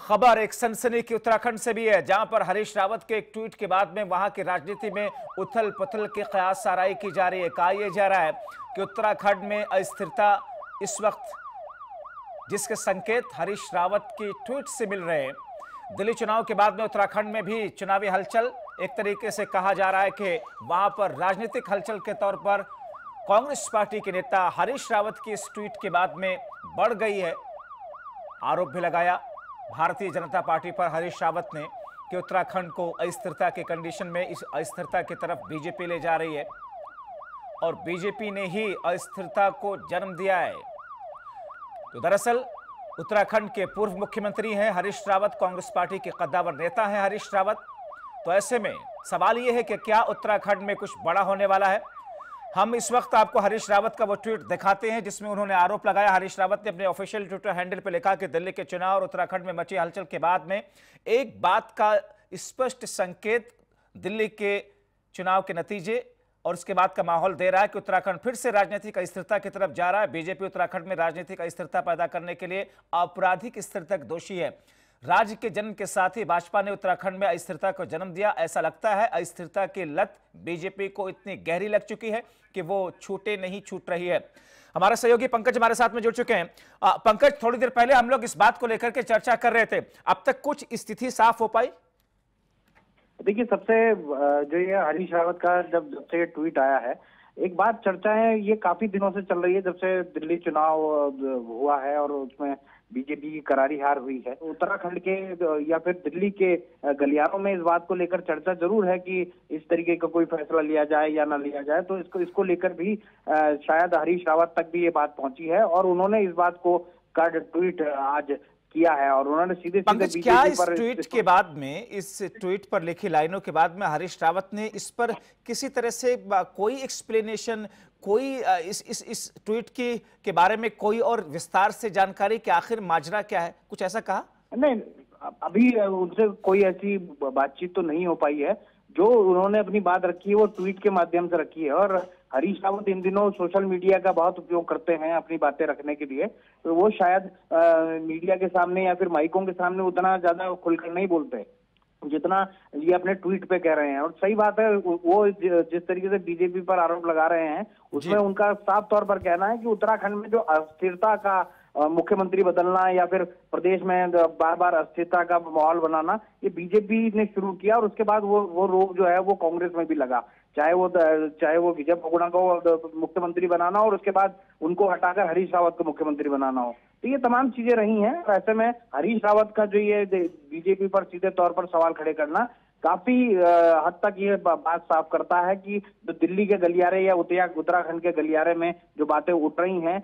खबर एक सनसनी की उत्तराखंड से भी है, जहां पर हरीश रावत के एक ट्वीट के बाद में वहां की राजनीति में उथल पुथल की कयास आराई की जा रही है। कहा यह जा रहा है कि उत्तराखंड में अस्थिरता इस वक्त, जिसके संकेत हरीश रावत की ट्वीट से मिल रहे हैं। दिल्ली चुनाव के बाद में उत्तराखंड में भी चुनावी हलचल, एक तरीके से कहा जा रहा है कि वहां पर राजनीतिक हलचल के तौर पर कांग्रेस पार्टी के नेता हरीश रावत की इस ट्वीट के बाद में बढ़ गई है। आरोप भी लगाया भारतीय जनता पार्टी पर हरीश रावत ने कि उत्तराखंड को अस्थिरता के कंडीशन में इस अस्थिरता की तरफ बीजेपी ले जा रही है और बीजेपी ने ही अस्थिरता को जन्म दिया है। तो दरअसल उत्तराखंड के पूर्व मुख्यमंत्री हैं हरीश रावत, कांग्रेस पार्टी के कद्दावर नेता हैं हरीश रावत। तो ऐसे में सवाल यह है कि क्या उत्तराखंड में कुछ बड़ा होने वाला है। हम इस वक्त आपको हरीश रावत का वो ट्वीट दिखाते हैं जिसमें उन्होंने आरोप लगाया। हरीश रावत ने अपने ऑफिशियल ट्विटर हैंडल पर लिखा कि दिल्ली के चुनाव और उत्तराखंड में मची हलचल के बाद में एक बात का स्पष्ट संकेत दिल्ली के चुनाव के नतीजे और उसके बाद का माहौल दे रहा है कि उत्तराखंड फिर से राजनीतिक अस्थिरता की तरफ जा रहा है। बीजेपी उत्तराखंड में राजनीतिक अस्थिरता पैदा करने के लिए आपराधिक स्तर तक दोषी है। राज्य के जन्म के साथ ही भाजपा ने उत्तराखंड में अस्थिरता को जन्म दिया। ऐसा लगता है अस्थिरता की लत बीजेपी को इतनी गहरी लग चुकी है कि वो नहीं छूट रही है। हमारे सहयोगी पंकज हमारे साथ में जुड़ चुके हैं। पंकज, थोड़ी देर पहले हम लोग इस बात को लेकर के चर्चा कर रहे थे, अब तक कुछ स्थिति साफ हो पाई? देखिए, सबसे जो ये हरीश रावत का जब से ट्वीट आया है, एक बात चर्चा है, ये काफी दिनों से चल रही है, जब से दिल्ली चुनाव हुआ है और उसमें बीजेपी की करारी हार हुई है। उत्तराखंड के या फिर दिल्ली के गलियारों में इस बात को लेकर चर्चा जरूर है कि इस तरीके का कोई फैसला लिया जाए या ना लिया जाए। तो इसको लेकर भी शायद हरीश रावत तक भी ये बात पहुंची है और उन्होंने इस बात को का ट्वीट आज किया है और उन्होंने सीधे सीधे क्या इस ट्वीट के बाद में, इस ट्वीट पर लिखी लाइनों के बाद में हरीश रावत ने इस पर किसी तरह से कोई एक्सप्लेनेशन, कोई इस ट्वीट के बारे में कोई और विस्तार से जानकारी कि आखिर माजरा क्या है, कुछ ऐसा कहा? नहीं, अभी उनसे कोई ऐसी बातचीत तो नहीं हो पाई है। जो उन्होंने अपनी बात रखी है वो ट्वीट के माध्यम से रखी है और हरीश रावत इन दिनों सोशल मीडिया का बहुत उपयोग करते हैं अपनी बातें रखने के लिए। तो वो शायद मीडिया के सामने या फिर माइकों के सामने उतना ज्यादा खुलकर नहीं बोलते जितना ये अपने ट्वीट पे कह रहे हैं। और सही बात है, वो जिस तरीके से बीजेपी पर आरोप लगा रहे हैं उसमें उनका साफ तौर पर कहना है कि उत्तराखंड में जो अस्थिरता का मुख्यमंत्री बदलना या फिर प्रदेश में बार बार अस्थिरता का माहौल बनाना, ये बीजेपी ने शुरू किया और उसके बाद वो रोग जो है वो कांग्रेस में भी लगा। चाहे वो विजय बहुगुणा को मुख्यमंत्री बनाना और उसके बाद उनको हटाकर हरीश रावत को मुख्यमंत्री बनाना हो, तो ये तमाम चीजें रही हैं। ऐसे में हरीश रावत का जो ये बीजेपी पर सीधे तौर पर सवाल खड़े करना काफी हद तक ये बात साफ करता है कि जो दिल्ली के गलियारे या उत्तराखंड के गलियारे में जो बातें उठ रही हैं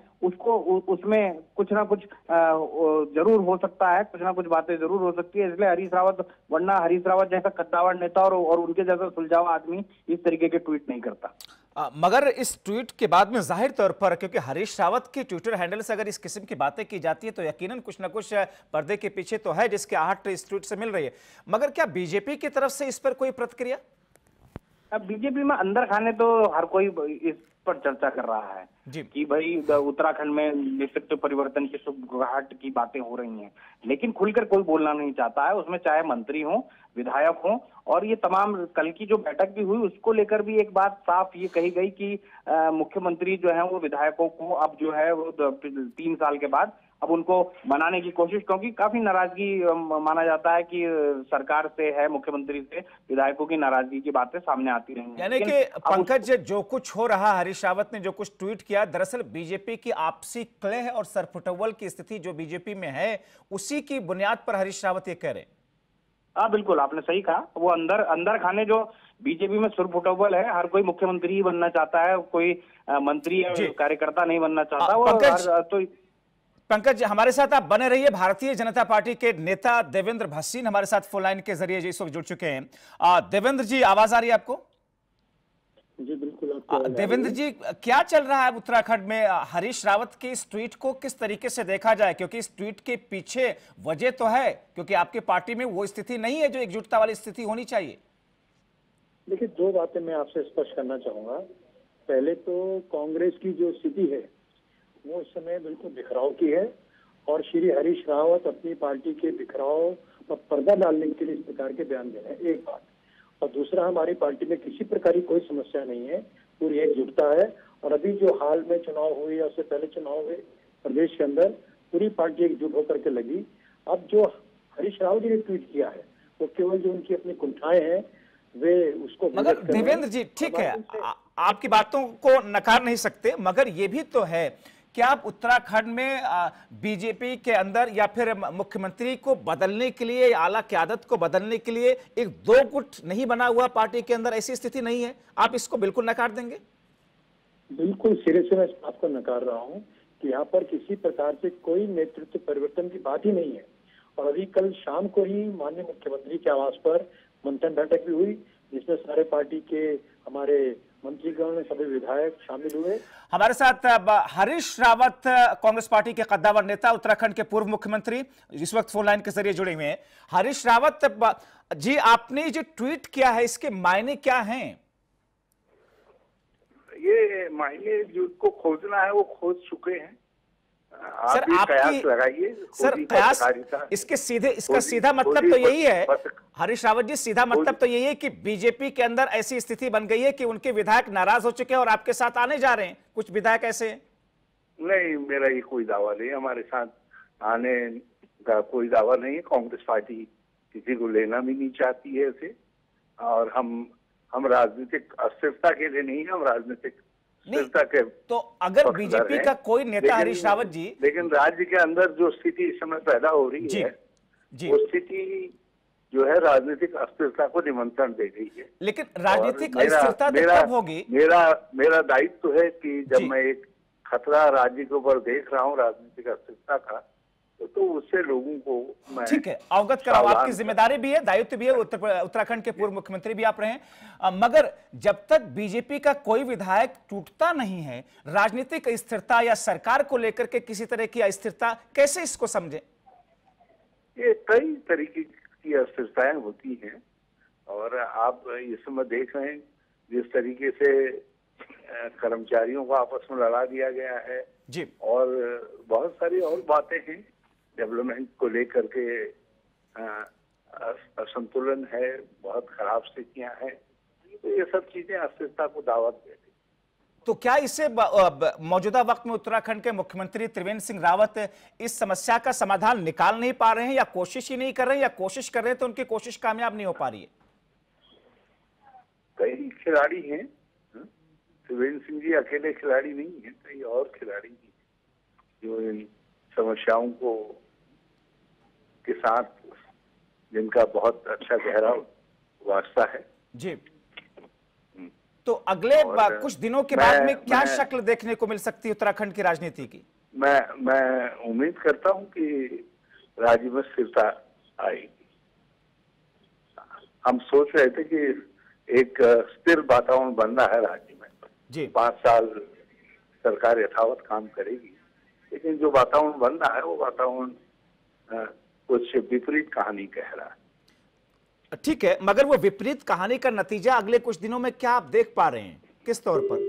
उसमें कुछ ना कुछ जरूर हो सकता है, कुछ ना कुछ बातें जरूर हो सकती है। इसलिए वरना हरीश रावत जैसा कद्दावर नेता और उनके जैसा सुलझावा आदमी इस तरीके के ट्वीट नहीं करता। मगर इस ट्वीट के बाद में जाहिर तौर पर, क्योंकि हरीश रावत के ट्विटर हैंडल से अगर इस किस्म की बातें की जाती है तो यकीनन कुछ ना कुछ पर्दे के पीछे तो है जिसकी आहट इस ट्वीट से मिल रही है। मगर क्या बीजेपी की तरफ से इस पर कोई प्रतिक्रिया? अब बीजेपी में अंदर खाने तो हर कोई इस पर चर्चा कर रहा है कि भाई उत्तराखंड में नेतृत्व परिवर्तन की सुगबुगाहट की बातें हो रही हैं, लेकिन खुलकर कोई बोलना नहीं चाहता है। उसमें चाहे मंत्री हो, विधायक हो, और ये तमाम कल की जो बैठक भी हुई उसको लेकर भी एक बात साफ ये कही गई कि मुख्यमंत्री जो है वो विधायकों को अब जो है वो 3 साल के बाद अब उनको मनाने की कोशिश, क्योंकि काफी नाराजगी माना जाता है कि सरकार से है, मुख्यमंत्री से विधायकों की नाराजगी की बातें सामने आती रही हैं। यानी कि पंकज, जो कुछ हो रहा, हरीश रावत ने जो कुछ ट्वीट किया, दरअसल बीजेपी की आपसी कलह और सरफुटवल की स्थिति जो बीजेपी में है उसी की बुनियाद पर हरीश रावत ये कह रहे हैं। हाँ बिल्कुल, आपने सही कहा। वो अंदर खाने जो बीजेपी में सुरफुटवल है, हर कोई मुख्यमंत्री ही बनना चाहता है, कोई मंत्री या कार्यकर्ता नहीं बनना चाहता। पंकज, हमारे साथ आप बने रहिए। भारतीय जनता पार्टी के नेता देवेंद्र भसीन हमारे साथ फोन लाइन के जरिए इस वक्त जुड़ चुके हैं। देवेंद्र जी, आवाज आ रही है आपको? जी बिल्कुल। देवेंद्र जी, क्या चल रहा है उत्तराखंड में? हरीश रावत के इस ट्वीट को किस तरीके से देखा जाए, क्योंकि इस ट्वीट के पीछे वजह तो है, क्योंकि आपकी पार्टी में वो स्थिति नहीं है जो एकजुटता वाली स्थिति होनी चाहिए। देखिए, 2 बातें मैं आपसे स्पष्ट करना चाहूंगा। पहले तो कांग्रेस की जो स्थिति है वो इस समय बिल्कुल बिखराव की है और श्री हरीश रावत अपनी पार्टी के बिखराव पर पर्दा डालने के लिए इस प्रकार के बयान दे रहे हैं, एक बात। और दूसरा, हमारी पार्टी में किसी प्रकार की कोई समस्या नहीं है, पूरी एकजुटता है। और अभी जो हाल में चुनाव हुए या उससे पहले चुनाव हुए प्रदेश के अंदर, पूरी पार्टी एकजुट होकर के लगी। अब जो हरीश रावत जी ने ट्वीट किया है वो केवल जो उनकी अपनी कुंठाएं हैं वे उसको, मगर देवेंद्र जी ठीक है, आपकी बातों को नकार नहीं सकते, मगर ये भी तो है कि आप उत्तराखंड में बीजेपी के अंदर या फिर मुख्यमंत्री को बदलने के लिए, आला क़यादत को बदलने के लिए एक दो गुट नहीं बना हुआ पार्टी के अंदर, ऐसी स्थिति नहीं है? आप इसको बिल्कुल नकार देंगे? बिल्कुल सिरे से मैं इस बात को नकार रहा हूँ कि यहाँ पर किसी प्रकार से कोई नेतृत्व परिवर्तन की बात ही नहीं है। और अभी कल शाम को ही माननीय मुख्यमंत्री के आवास पर मंथन बैठक भी हुई, जिसमें सारे पार्टी के हमारे मंत्रीगण, सभी विधायक शामिल हुए। हमारे साथ अब हरीश रावत, कांग्रेस पार्टी के कद्दावर नेता, उत्तराखंड के पूर्व मुख्यमंत्री, इस वक्त फोन लाइन के जरिए जुड़े हुए हैं। हरीश रावत जी, आपने जो ट्वीट किया है इसके मायने क्या हैं? ये मायने जिसको खोजना है वो खोज चुके हैं। सर कयास लगाइए सर, कयास इसका सीधा मतलब तो यही है हरीश रावत जी, सीधा मतलब तो यही है कि बीजेपी के अंदर ऐसी स्थिति बन गई है कि उनके विधायक नाराज हो चुके हैं और आपके साथ आने जा रहे हैं। कुछ विधायक ऐसे हैं। नहीं, मेरा ये कोई दावा नहीं, हमारे साथ आने का कोई दावा नहीं है। कांग्रेस पार्टी किसी को लेना भी नहीं चाहती है इसे, और हम राजनीतिक अस्थिरता के लिए नहीं, हम राजनीतिक स्थिरता के। तो अगर बीजेपी का कोई नेता, हरीश रावत जी, लेकिन राज्य के अंदर जो स्थिति इस समय पैदा हो रही है वो स्थिति जो है राजनीतिक अस्थिरता को निमंत्रण दे रही है। लेकिन राजनीतिक अस्थिरता तो कब होगी? मेरा दायित्व है कि जब मैं एक खतरा राज्य के ऊपर देख रहा हूँ राजनीतिक अस्थिरता का, तो उससे लोगों को मैं ठीक है अवगत कराऊं। आपकी जिम्मेदारी भी है, दायित्व भी है, उत्तराखंड के पूर्व मुख्यमंत्री भी आप रहे हैं। मगर जब तक बीजेपी का कोई विधायक टूटता नहीं है, राजनीतिक अस्थिरता या सरकार को लेकर के किसी तरह की अस्थिरता, कैसे इसको समझें? ये कई तरीके की अस्थिरताएं होती हैं, और आप इस समय देख रहे हैं जिस तरीके से कर्मचारियों को आपस में लड़ा दिया गया है जी, और बहुत सारी और बातें हैं डेवलपमेंट को लेकर के, असंतुलन है, बहुत खराब स्थितियां हैं, तो ये सब चीजें अस्थिरता को दावत दे रही। तो क्या इससे मौजूदा वक्त में उत्तराखंड के मुख्यमंत्री त्रिवेंद्र सिंह रावत इस समस्या का समाधान निकाल नहीं पा रहे हैं, या कोशिश ही नहीं कर रहे हैं, या कोशिश कर रहे हैं तो उनकी कोशिश कामयाब नहीं हो पा रही है? कई खिलाड़ी हैं, त्रिवेंद्र सिंह जी अकेले खिलाड़ी नहीं है, कई और खिलाड़ी हैं जो इन समस्याओं को के साथ, जिनका बहुत अच्छा गहरा वास्ता है जी। तो अगले कुछ दिनों के बाद में क्या शक्ल देखने को मिल सकती है उत्तराखंड की राजनीति की? मैं उम्मीद करता हूं कि राज्य में स्थिरता आएगी। हम सोच रहे थे कि एक स्थिर वातावरण बन रहा है राज्य में जी, 5 साल सरकार यथावत काम करेगी, लेकिन जो वातावरण बन रहा है वो वातावरण कुछ विपरीत कहानी कह रहा है। ठीक है, मगर वो विपरीत कहानी का नतीजा अगले कुछ दिनों में क्या आप देख पा रहे हैं, किस तौर पर?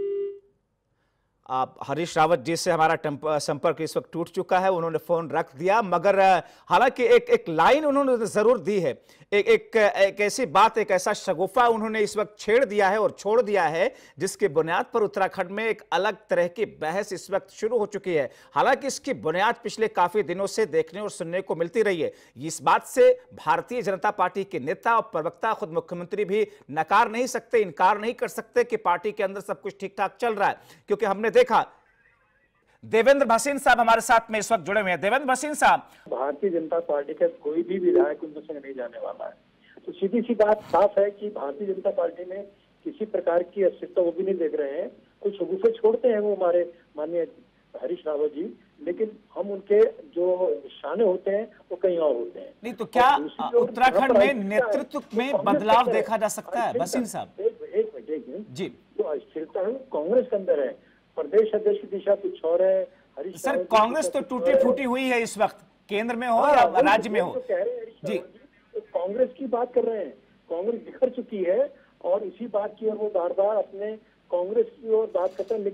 आप हरीश रावत जी से हमारा संपर्क इस वक्त टूट चुका है, उन्होंने फोन रख दिया, मगर हालांकि एक लाइन उन्होंने जरूर दी है, एक ऐसी बात, एक ऐसा शगुफा उन्होंने इस वक्त छेड़ दिया है और छोड़ दिया है, जिसके बुनियाद पर उत्तराखंड में एक अलग तरह की बहस इस वक्त शुरू हो चुकी है। हालांकि इसकी बुनियाद पिछले काफी दिनों से देखने और सुनने को मिलती रही है। इस बात से भारतीय जनता पार्टी के नेता और प्रवक्ता, खुद मुख्यमंत्री भी नकार नहीं सकते, इनकार नहीं कर सकते कि पार्टी के अंदर सब कुछ ठीक ठाक चल रहा है, क्योंकि हमने देखा। देवेंद्र भसीन साहब हमारे साथ में इस वक्त जुड़े हुए हैं। देवेंद्र भसीन साहब, भारतीय जनता पार्टी का कोई भी विधायक उनमें से नहीं जाने वाला है, तो सीधी सी बात साफ है कि भारतीय जनता पार्टी में किसी प्रकार की अस्थिरता वो भी नहीं देख रहे हैं। कुछ शगुफे छोड़ते हैं वो हमारे माननीय हरीश रावत जी, लेकिन हम उनके जो निशाने होते हैं वो कहीं और होते हैं। नहीं तो क्या उत्तराखंड में नेतृत्व में बदलाव देखा जा सकता है? भसीन साहब एक मिनट जी, जो अस्थिरता है कांग्रेस के अंदर है, प्रदेश अध्यक्ष की दिशा कुछ और है। हरीश सर, कांग्रेस तो टूटी फूटी हुई है इस वक्त, केंद्र में हो या राज्य में हो जी। कांग्रेस की बात कर रहे हैं, कांग्रेस बिखर चुकी है और इसी बात की और वो बार बार अपने कांग्रेस की ओर बात करते हैं, लेकिन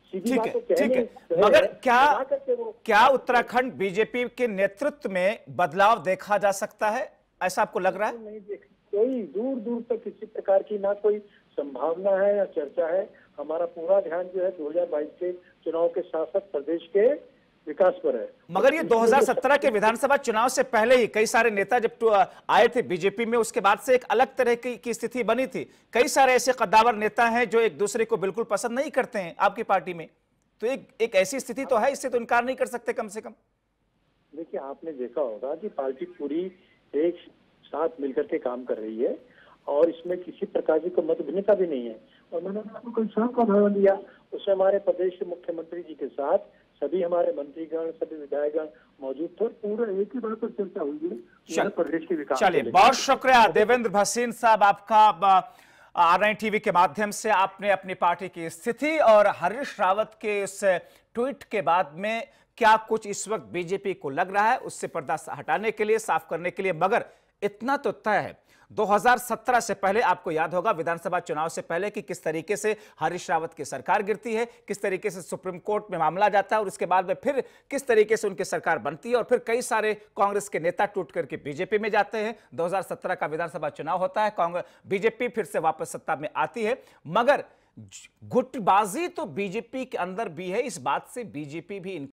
सीधी ठीक बात है, तो कह ठीक है। नहीं मगर रहे, क्या ना करके वो क्या उत्तराखंड बीजेपी के नेतृत्व में बदलाव देखा जा सकता है, ऐसा आपको लग रहा है? नहीं देख, कोई दूर दूर तक किसी प्रकार की ना कोई संभावना है या चर्चा है। हमारा पूरा ध्यान जो है 2022 के चुनाव के साथ साथ प्रदेश के विकास पर है। मगर ये 2017 के विधानसभा चुनाव से पहले ही कई सारे नेता जब आए थे बीजेपी में, उसके बाद से एक अलग तरह की स्थिति बनी थी। कई सारे ऐसे कद्दावर नेता हैं जो एक दूसरे को बिल्कुल पसंद नहीं करते हैं आपकी पार्टी में, तो एक ऐसी स्थिति तो है, इससे तो इनकार नहीं कर सकते कम से कम। देखिए, आपने देखा होगा कि पार्टी पूरी एक साथ मिलकर के काम कर रही है और इसमें किसी प्रकार की कोई मतभिन्नता भी नहीं है। और मैंने आपको कल शाम का उदाहरण दिया, उसमें हमारे प्रदेश के मुख्यमंत्री जी के साथ सभी हमारे मंत्रीगण, सभी विधायकगण मौजूद थे। पूरा एक ही बात पर चर्चा हुई है पूरे प्रदेश के विकास। चलिए, बहुत शुक्रिया देवेंद्र भसीन साहब आपका। R9 टीवी के माध्यम से आपने अपनी पार्टी की स्थिति और हरीश रावत के इस ट्वीट के बाद में क्या कुछ इस वक्त बीजेपी को लग रहा है, उससे पर्दा हटाने के लिए, साफ करने के लिए। मगर इतना तो तय है, 2017 से पहले आपको याद होगा, विधानसभा चुनाव से पहले कि किस तरीके से हरीश रावत की सरकार गिरती है, किस तरीके से सुप्रीम कोर्ट में मामला जाता है और उसके बाद में फिर किस तरीके से उनकी सरकार बनती है और फिर कई सारे कांग्रेस के नेता टूट करके बीजेपी में जाते हैं। 2017 का विधानसभा चुनाव होता है, कांग्रेस बीजेपी फिर से वापस सत्ता में आती है। मगर गुटबाजी तो बीजेपी के अंदर भी है, इस बात से बीजेपी भी